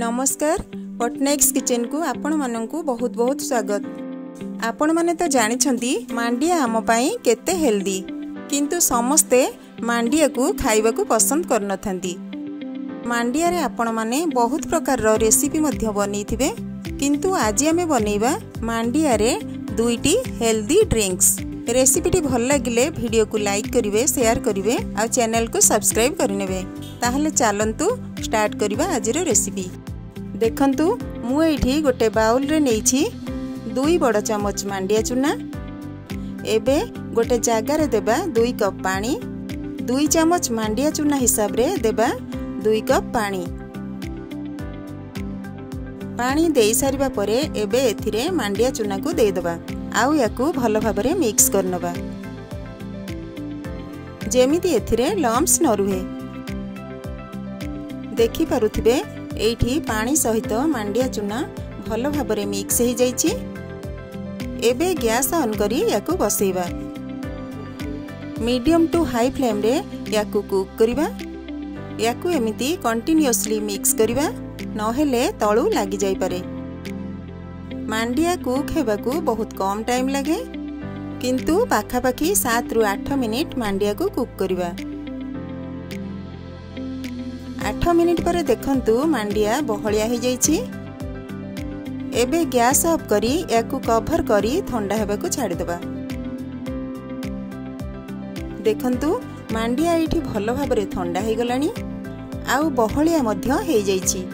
नमस्कार पटनायक्स किचन को आपण माननकु बहुत बहुत स्वागत। आपण माने तो जानिछंती मांडिया आम पई केते हेल्दी, किंतु समस्ते मांडिया को खाइबा को पसंद करनथांती। मांडिया रे आपण माने बहुत प्रकार रो रेसिपी मध्य बनेइथिबे, किंतु आज आमे बनेइबा मांडिया रे दुईटी हेल्दी ड्रिंक्स। रेसिपीटी भल लगिले वीडियो को लाइक करिवे, शेयर करिवे और चैनल को सब्सक्राइब करनेबे। ताहले चलंतु स्टार्ट करिबा आजिर रेसिपी। देखंतु मु एठी गोटे बाउल रे नेइछि 2 बड़ चमच मांडिया चूना। एबे गोटे जागा रे देबा 2 कप पानी। 2 चमच मांडिया चूना हिसाब रे देबा 2 कप पानी। पानी देई सारिबा परे एबे एथिरे मांडिया चूना को देई दबा आउ याकू भल भाबरे मिक्स करनबा, जेमिति एथिरे लम्स न रुहे। देखि पारुथिबे एठी पानी सहित मांडिया चूना भल भाबरे मिक्स हो जाइछि। एबे गैस ऑन करी याकू बसेइबा। मीडियम टू हाई फ्लेम रे याकू कुक करिबा। याकू एमिति कंटिन्यूअसली मिक्स करिबा, नहेले तळु लागि जाई पारे। मांडिया कुक हेबाकू बहुत कम टाइम लगे, किंतु पाखापाखी 7 रु 8 मिनिट मांडिया को कुक करिबा। 8 मिनिट पर देखंतु मांडिया बहलिया हो जाइछि। एबे गैस ऑफ करी याकू कवर करी ठंडा हेबाकू छाड़ी दबा। देखंतु मांडिया एठी भल भाबरे ठंडा हे गलानी आउ बहलिया मध्य हे जाइछि।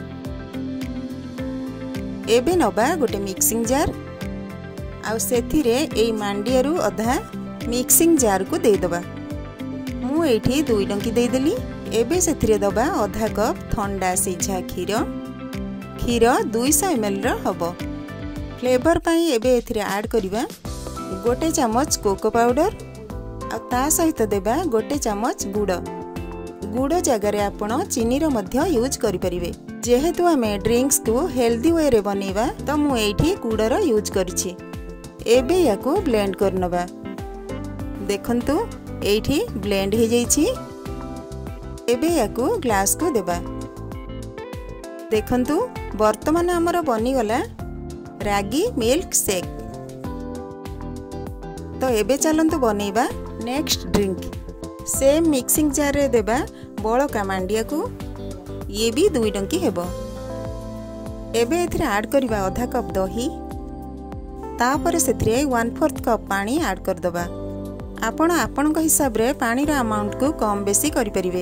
एबे नबा गोटे मिक्सिंग जार आउ सेथिरे एई मांडिया रु अधा मिक्सिंग जार को दे दबा। मु एठी 2 डंकी दे देली। एबे सेथिरे दबा आधा कप ठंडा सिझा खीर। खीर 200 ml रो हबो। फ्लेवर पई एबे एथिरे ऐड करिबा गोटे चमच कोको पाउडर आ ता सहित देबा गोटे चमच गुड़। गुड़ जगह रे आपण चीनी रो मध्य यूज करि परिबे। जेहेतु आमे ड्रिंक्स को हेल्दी वे रे बनेबा तो मु एठी गुड़ रो यूज करिछि। एबे याकू ब्लेंड करनबा। देखंतु एठी ब्लेंड हो जाइछि। एबे याकू ग्लास को देबा। देखंतु वर्तमान हमर बनी गला रागी मिल्क शेक। तो एबे चलंतु बनेबा next drink. Same mixing jar रे देबा बळका मांडिया को। ये भी 2 डंकी हेबो। एबे एथिरे ऐड करिबा आधा कप दही। तापरे सेथिरे 1/4 कप पानी ऐड कर दबा। आपण आपनक हिसाब रे पानी रा अमाउंट को कम बेसी करि परिबे।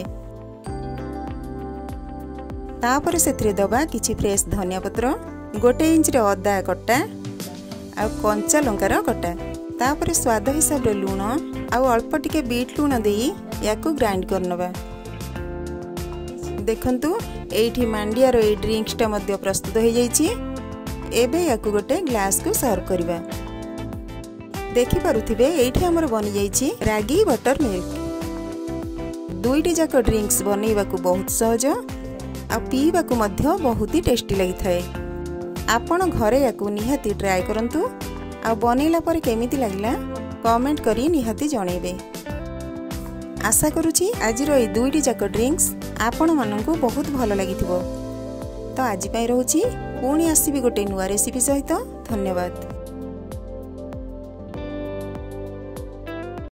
तापरे सेथिरे दबा किछि फ्रेश धनिया पत्र, 1 इंच रे अदा कटा आ कंचा लंका रा कटा। तापरे स्वाद हिसाब रे लूण आ अल्प टिके बीट लूण देई याकू ग्राइंड करनबा। देखंतु एठी मांडिया रो ए ड्रिंक्स टा मध्य प्रस्तुत हो जाइछि। एबे याकू गोटे ग्लास को सर्व करबा। देखि पारुथिबे एठी हमर बनि जाइछि रागी बटर मिल्क। दुईटी जाक ड्रिंक्स बनेइबा को बहुत सहज आ पीबा को मध्य बहुत ही टेस्टी लागि थाए। आपण घरे याकू निहाती ट्राई करंतु आ बनेला पर केमिति लागिला कमेंट करी निहाती जणेबे। आशा करूछि आजिरो ए दुईटी जाक ड्रिंक्स आपण माननकु बहुत भल लागिथिबो। तो आज पई रहूछि, पुणी आसीबी गोटे नुआ रेसिपी सहित। धन्यवाद।